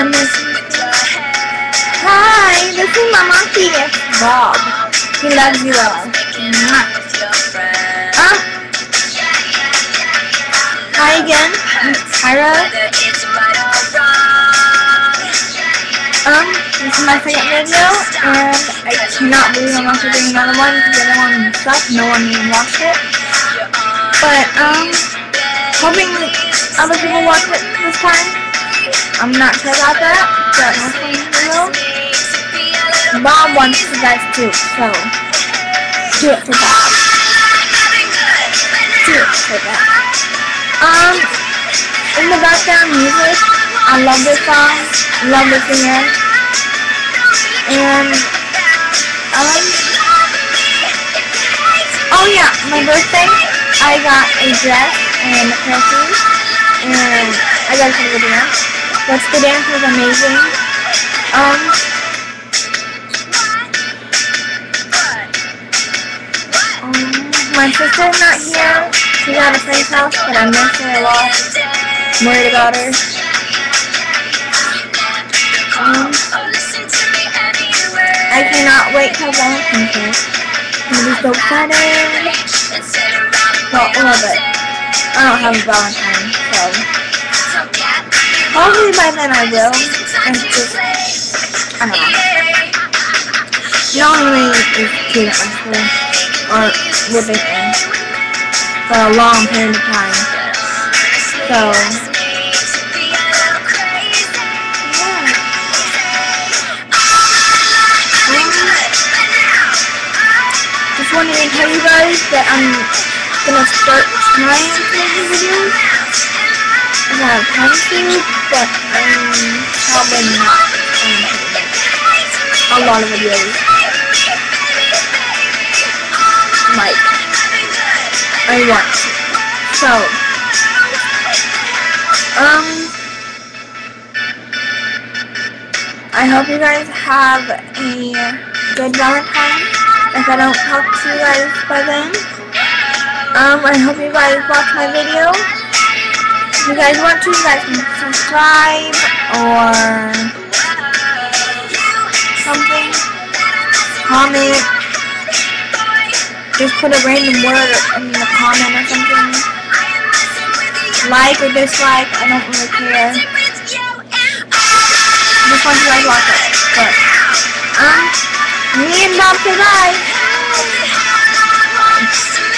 And this hi, this is my monkey, Bob. He loves you all. Hi again, I'm Tyra. This is my second video, and I cannot believe I'm also doing another one because the other one sucked. No one even watched it. But hoping other people watch it this time. I'm not sure about that, but hopefully they will. Bob wants you guys to, so do it for Bob. Do it for Bob. In the background music, I love this song, love the singer, and oh yeah, my birthday, I got a dress and a pair of shoes, and I got to the dance. But the dance was amazing. My sister's not here. She's at a friend's house, but I miss her a lot. I'm worried about her. I cannot wait till Valentine's Day. I'm gonna be so excited. Well, a little bit. I don't have a Valentine, so probably by then I will. It's just, I don't know. No one really is cute at my school, or what they think, for a long period of time. So, just wanted to tell you guys that I'm gonna start trying to make these videos. I have time to, but I'm probably not going to make a lot of videos. Like, I want to. So, I hope you guys have a good Valentine. If I don't talk to you guys by then, I hope you guys watch my video. If you guys want to, you guys can subscribe or something. Comment. Just put a random word in the comment or something. Like or dislike, I don't really care. Just want you guys to watch it. But, me and Bob say bye.